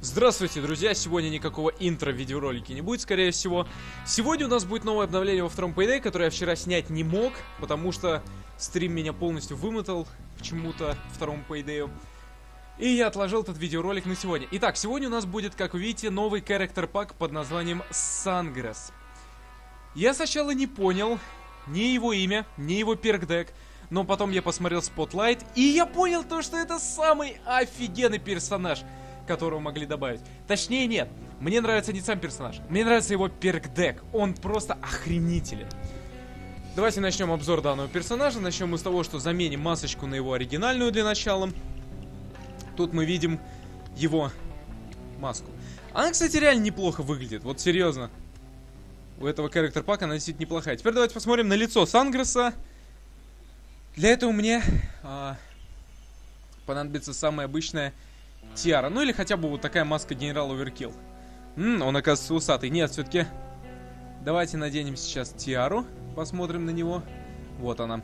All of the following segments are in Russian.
Здравствуйте, друзья! Сегодня никакого интро в видеоролике не будет, скорее всего. Сегодня у нас будет новое обновление во втором Payday, которое я вчера снять не мог, потому что стрим меня полностью вымотал почему-то второму Payday. И я отложил этот видеоролик на сегодня. Итак, сегодня у нас будет, как вы видите, новый character пак под названием Sungrass. Я сначала не понял ни его имя, ни его перк-дек, но потом я посмотрел Spotlight, и я понял то, что это самый офигенный персонаж, которого могли добавить. Точнее, нет. Мне нравится не сам персонаж. Мне нравится его перк-дек. Он просто охренителен. Давайте начнем обзор данного персонажа. Начнем мы с того, что заменим масочку на его оригинальную для начала. Тут мы видим его маску. Она, кстати, реально неплохо выглядит. Вот серьезно. У этого характер-пака она действительно неплохая. Теперь давайте посмотрим на лицо Сангресса. Для этого мне понадобится самая обычная тиара. Ну или хотя бы вот такая маска генерала Оверкилл. Он, оказывается, усатый. Нет, все-таки давайте наденем сейчас тиару. Посмотрим на него. Вот она.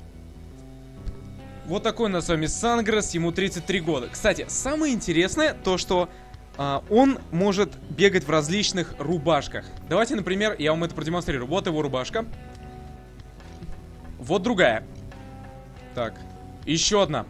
Вот такой у нас с вами Сангресс. Ему 33 года. Кстати, самое интересное то, что он может бегать в различных рубашках. Давайте, например, я вам это продемонстрирую. Вот его рубашка. Вот другая. Так, еще одна.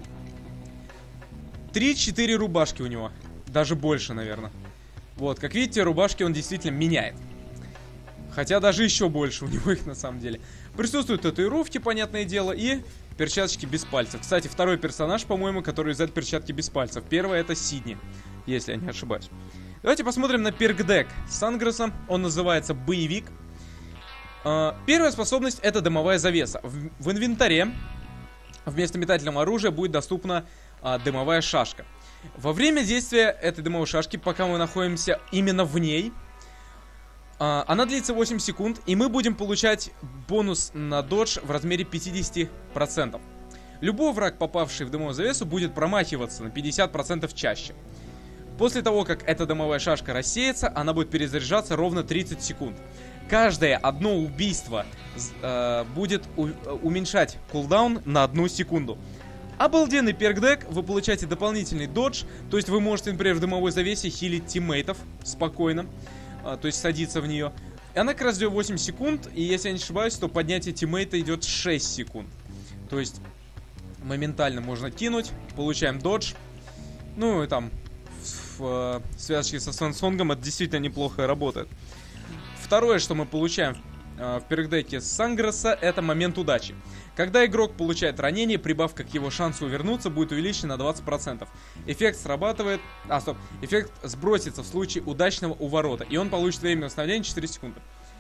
3-4 рубашки у него. Даже больше, наверное. Вот, как видите, рубашки он действительно меняет. Хотя даже еще больше у него их на самом деле. Присутствуют татуировки, понятное дело, и перчаточки без пальцев. Кстати, второй персонаж, по-моему, который взял перчатки без пальцев. Первый это Сидни, если я не ошибаюсь. Давайте посмотрим на перк-дек Сангресса. Он называется Боевик. Первая способность это дымовая завеса. В инвентаре вместо метательного оружия будет доступна дымовая шашка. Во время действия этой дымовой шашки, пока мы находимся именно в ней, она длится 8 секунд, и мы будем получать бонус на додж в размере 50%. Любой враг, попавший в дымовую завесу, будет промахиваться на 50% чаще. После того, как эта дымовая шашка рассеется, она будет перезаряжаться ровно 30 секунд. Каждое одно убийство будет уменьшать кулдаун на 1 секунду. Обалденный перк-дек, вы получаете дополнительный додж, то есть вы можете, например, в дымовой завесе хилить тиммейтов спокойно, то есть садиться в нее. И она как раз идет 8 секунд, и если я не ошибаюсь, то поднятие тиммейта идет 6 секунд. То есть моментально можно кинуть, получаем додж. Ну и там в связке со Сансонгом это действительно неплохо работает. Второе, что мы получаем в перк-деке Сангресса, это момент удачи. Когда игрок получает ранение, прибавка к его шансу увернуться будет увеличена на 20%. Эффект срабатывает... Эффект сбросится в случае удачного уворота, и он получит время восстановления 4 секунды.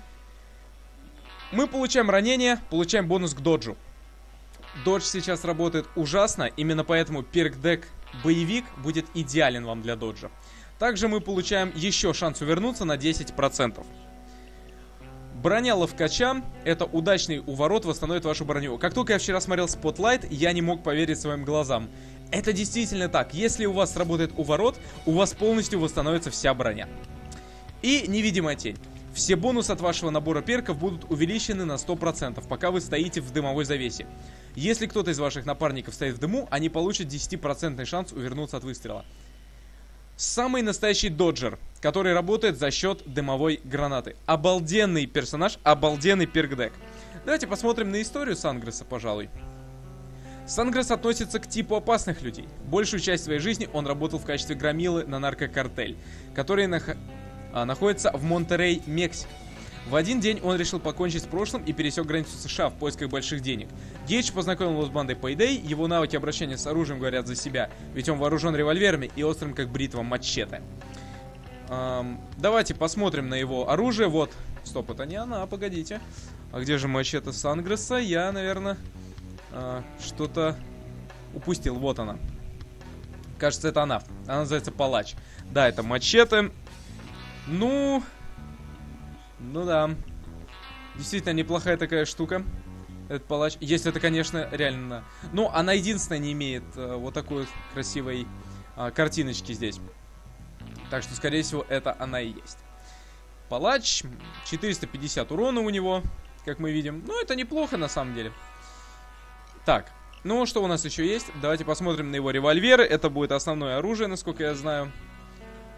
Мы получаем ранение, получаем бонус к доджу. Додж сейчас работает ужасно, именно поэтому перк-дек Боевик будет идеален вам для доджа. Также мы получаем еще шанс увернуться на 10%. Броня ловкача — это удачный уворот, восстановит вашу броню. Как только я вчера смотрел Spotlight, я не мог поверить своим глазам. Это действительно так. Если у вас сработает уворот, у вас полностью восстановится вся броня. И невидимая тень. Все бонусы от вашего набора перков будут увеличены на 100%, пока вы стоите в дымовой завесе. Если кто-то из ваших напарников стоит в дыму, они получат 10% шанс увернуться от выстрела. Самый настоящий доджер, который работает за счет дымовой гранаты. Обалденный персонаж, обалденный перк-дек. Давайте посмотрим на историю Сангресса, пожалуй. Сангресс относится к типу опасных людей. Большую часть своей жизни он работал в качестве громилы на наркокартель, который находится в Монтерей, Мексика. В один день он решил покончить с прошлым и пересек границу США в поисках больших денег. Гейдж познакомил его с бандой Payday, его навыки обращения с оружием говорят за себя, ведь он вооружен револьверами и острым как бритва мачете. Давайте посмотрим на его оружие. Вот, стоп, это не она, погодите. А где же мачете Сангресса? Я, наверное, что-то упустил. Вот она. Кажется, это она. Она называется Палач. Да, это мачете. Ну да. Действительно неплохая такая штука. Этот палач. Если это, конечно, реально... Ну, она единственная не имеет вот такой вот красивой картиночки здесь. Так что, скорее всего, это она и есть. Палач. 450 урона у него, как мы видим. Ну, это неплохо, на самом деле. Так. Ну, что у нас еще есть? Давайте посмотрим на его револьверы. Это будет основное оружие, насколько я знаю.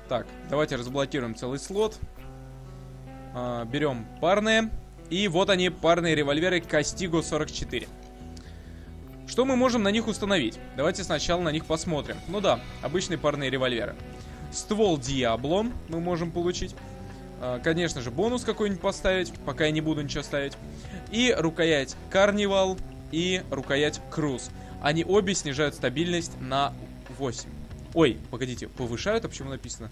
Так, давайте разблокируем целый слот. Берем парные. И вот они, парные револьверы Castigo 44. Что мы можем на них установить? Давайте сначала на них посмотрим. Ну да, обычные парные револьверы. Ствол Diablo мы можем получить. Конечно же, бонус какой-нибудь поставить. Пока я не буду ничего ставить. И рукоять Carnival и рукоять Cruise. Они обе снижают стабильность на 8. Ой, погодите, повышают, а почему написано?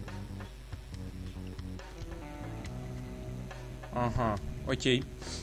Ага, окей.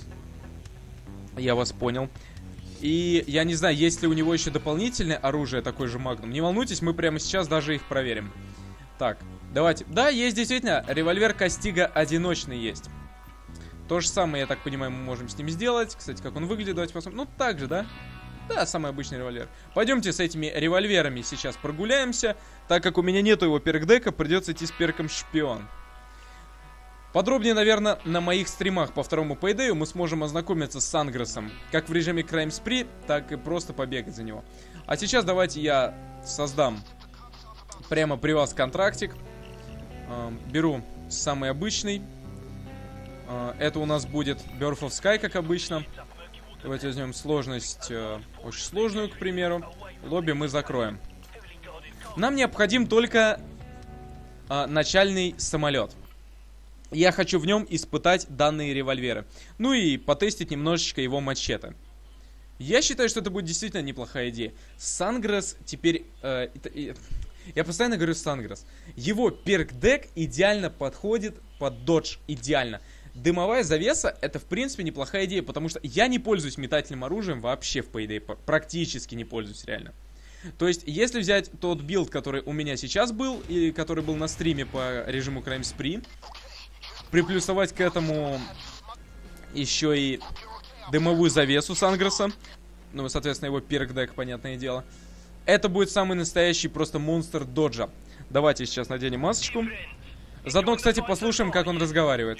Я вас понял. И я не знаю, есть ли у него еще дополнительное оружие, такой же Магнум. Не волнуйтесь, мы прямо сейчас даже их проверим. Так, давайте. Да, есть действительно, револьвер Castigo одиночный есть. То же самое, я так понимаю, мы можем с ним сделать. Кстати, как он выглядит, давайте посмотрим. Ну, так же, да? Да, самый обычный револьвер. Пойдемте с этими револьверами сейчас прогуляемся. Так как у меня нету его перк-дека, придется идти с перком Шпион. Подробнее, наверное, на моих стримах по второму Payday мы сможем ознакомиться с Сангресом. Как в режиме Crime Spree, так и просто побегать за него. А сейчас давайте я создам прямо при вас контрактик. Беру самый обычный. Это у нас будет Birth of Sky, как обычно. Давайте возьмем сложность очень сложную, к примеру. Лобби мы закроем. Нам необходим только начальный самолет. Я хочу в нем испытать данные револьверы. Ну и потестить немножечко его мачете. Я считаю, что это будет действительно неплохая идея. Сангресс теперь... я постоянно говорю Сангресс. Его перк-дек идеально подходит под додж. Идеально. Дымовая завеса — это, в принципе, неплохая идея, потому что я не пользуюсь метательным оружием вообще в Payday. Практически не пользуюсь, реально. То есть, если взять тот билд, который у меня сейчас был, и который был на стриме по режиму Crime Spree, приплюсовать к этому еще и дымовую завесу Сангресса, ну, соответственно, его перк-дек, понятное дело, это будет самый настоящий просто монстр доджа. Давайте сейчас наденем масочку. Заодно, кстати, послушаем, как он разговаривает.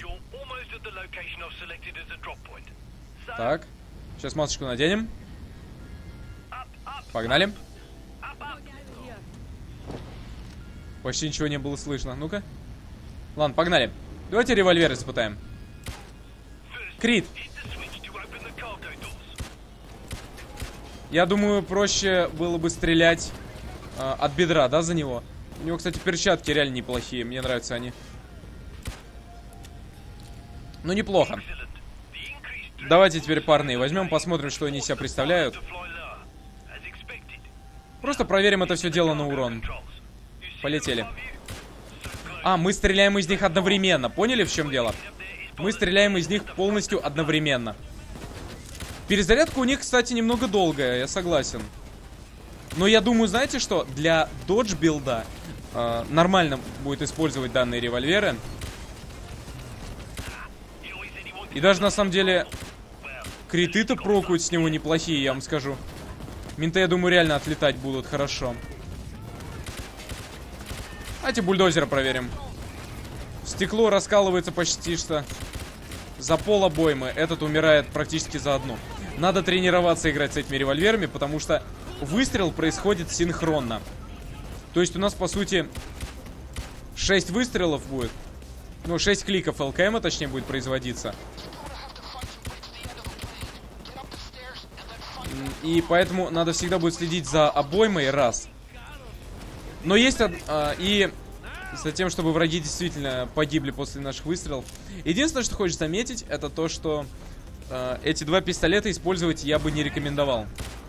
Так, сейчас масочку наденем. Погнали. Почти ничего не было слышно. Ну-ка. Ладно, погнали. Давайте револьвер испытаем. Крит. Я думаю, проще было бы стрелять от бедра, да, за него? У него, кстати, перчатки реально неплохие. Мне нравятся они. Ну, неплохо. Давайте теперь парные возьмем, посмотрим, что они из себя представляют. Просто проверим это все дело на урон. Полетели. А, мы стреляем из них одновременно. Поняли, в чем дело? Мы стреляем из них полностью одновременно. Перезарядка у них, кстати, немного долгая, я согласен. Но я думаю, знаете что? Для додж билда нормально будет использовать данные револьверы. И даже на самом деле криты-то прокают с него неплохие, я вам скажу. Менты, я думаю, реально отлетать будут хорошо. Давайте бульдозера проверим. Стекло раскалывается почти что за пол обоймы. Этот умирает практически за одну. Надо тренироваться играть с этими револьверами, потому что выстрел происходит синхронно. То есть у нас, по сути, 6 выстрелов будет. Ну, 6 кликов ЛКМ, точнее, будет производиться. И поэтому надо всегда будет следить за обоймой, раз. Но есть и за тем, чтобы враги действительно погибли после наших выстрелов. Единственное, что хочешь заметить, это то, что эти два пистолета использовать я бы не рекомендовал.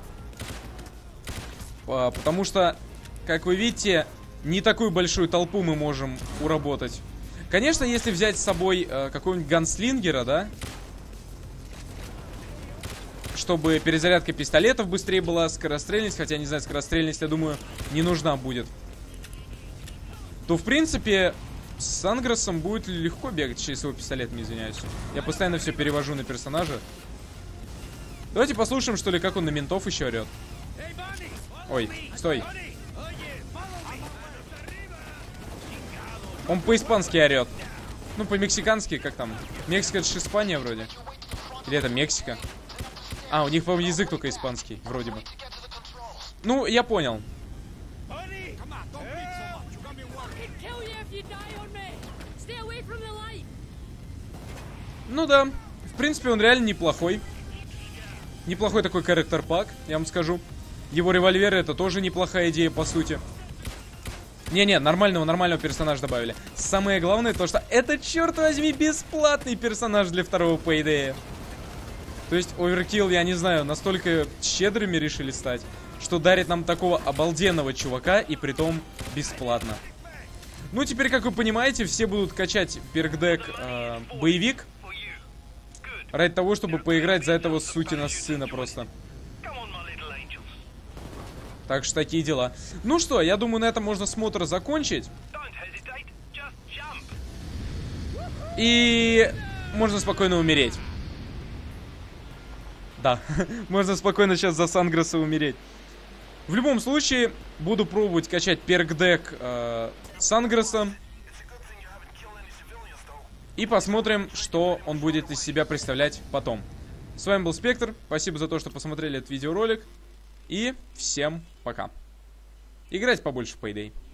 Потому что, как вы видите, не такую большую толпу мы можем уработать. Конечно, если взять с собой какого-нибудь ганслингера, да, чтобы перезарядка пистолетов быстрее была, скорострельность, хотя, не знаю, скорострельность, я думаю, не нужна будет, то, в принципе, с Сангрессом будет легко бегать через его пистолетом, извиняюсь. Я постоянно все перевожу на персонажа. Давайте послушаем, что ли, как он на ментов еще орет. Ой, стой. Он по-испански орет. Ну, по-мексикански, как там? Мексика, это же Испания вроде. Или это Мексика? А, у них, по-моему, язык только испанский, вроде бы. Ну, я понял. Ну да, в принципе, он реально неплохой. Неплохой такой character-пак, я вам скажу. Его револьверы — это тоже неплохая идея, по сути. Не-не, нормального персонажа добавили. Самое главное то, что это, черт возьми, бесплатный персонаж для второго Payday. То есть Overkill, я не знаю, настолько щедрыми решили стать, что дарит нам такого обалденного чувака, и притом бесплатно. Ну, теперь, как вы понимаете, все будут качать перкдек боевик ради того, чтобы поиграть за этого сукина сына просто. Так что такие дела. Ну что, я думаю, на этом можно смотр закончить. И можно спокойно умереть. Да, можно спокойно сейчас за Сангресса умереть. В любом случае, буду пробовать качать перкдек Сангресса. И посмотрим, что он будет из себя представлять потом. С вами был Спектр. Спасибо за то, что посмотрели этот видеоролик. И всем пока. Играть побольше в Payday.